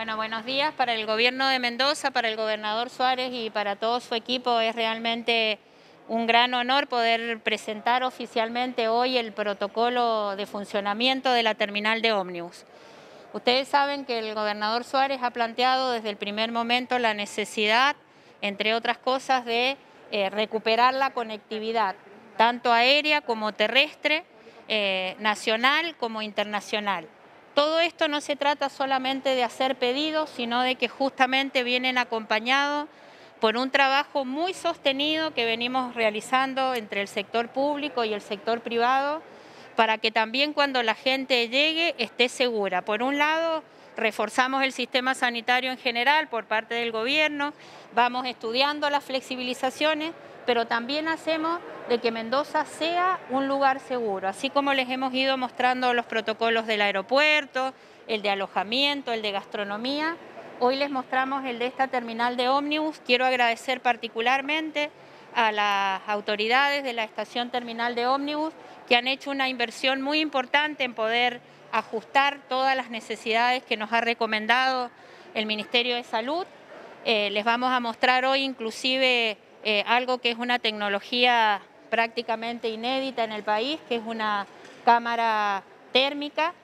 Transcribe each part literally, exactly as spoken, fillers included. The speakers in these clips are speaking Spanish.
Bueno, buenos días. Para el gobierno de Mendoza, para el gobernador Suárez y para todo su equipo es realmente un gran honor poder presentar oficialmente hoy el protocolo de funcionamiento de la terminal de ómnibus. Ustedes saben que el gobernador Suárez ha planteado desde el primer momento la necesidad, entre otras cosas, de eh, recuperar la conectividad, tanto aérea como terrestre, eh, nacional como internacional. Todo esto no se trata solamente de hacer pedidos, sino de que justamente vienen acompañados por un trabajo muy sostenido que venimos realizando entre el sector público y el sector privado, para que también cuando la gente llegue esté segura. Por un lado, reforzamos el sistema sanitario en general por parte del gobierno, vamos estudiando las flexibilizaciones, pero también hacemos de que Mendoza sea un lugar seguro, así como les hemos ido mostrando los protocolos del aeropuerto, el de alojamiento, el de gastronomía. Hoy les mostramos el de esta terminal de ómnibus. Quiero agradecer particularmente a las autoridades de la estación terminal de ómnibus que han hecho una inversión muy importante en poder ajustar todas las necesidades que nos ha recomendado el Ministerio de Salud. Eh, les vamos a mostrar hoy inclusive eh, algo que es una tecnología prácticamente inédita en el país, que es una cámara térmica,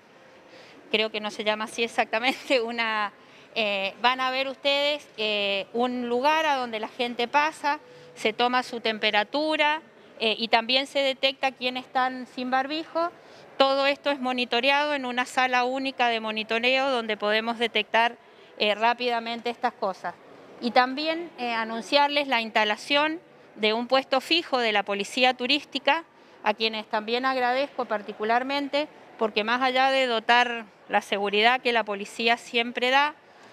creo que no se llama así exactamente, una, eh, van a ver ustedes eh, un lugar a donde la gente pasa, se toma su temperatura eh, y también se detecta quiénes están sin barbijo. Todo esto es monitoreado en una sala única de monitoreo donde podemos detectar eh, rápidamente estas cosas. Y también eh, anunciarles la instalación de un puesto fijo de la Policía Turística, a quienes también agradezco particularmente, porque más allá de dotar la seguridad que la policía siempre da,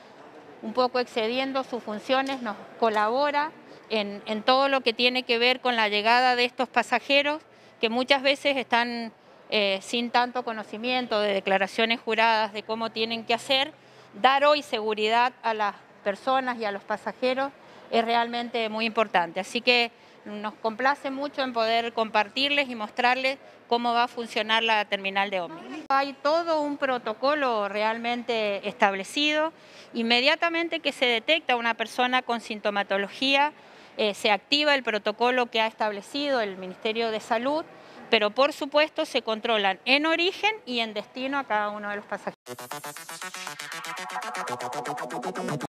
un poco excediendo sus funciones, nos colabora en, en todo lo que tiene que ver con la llegada de estos pasajeros, que muchas veces están eh, sin tanto conocimiento de declaraciones juradas de cómo tienen que hacer. Dar hoy seguridad a las personas y a los pasajeros es realmente muy importante. Así que nos complace mucho en poder compartirles y mostrarles cómo va a funcionar la terminal de ómnibus. Hay todo un protocolo realmente establecido. Inmediatamente que se detecta una persona con sintomatología, eh, se activa el protocolo que ha establecido el Ministerio de Salud, pero por supuesto se controlan en origen y en destino a cada uno de los pasajeros.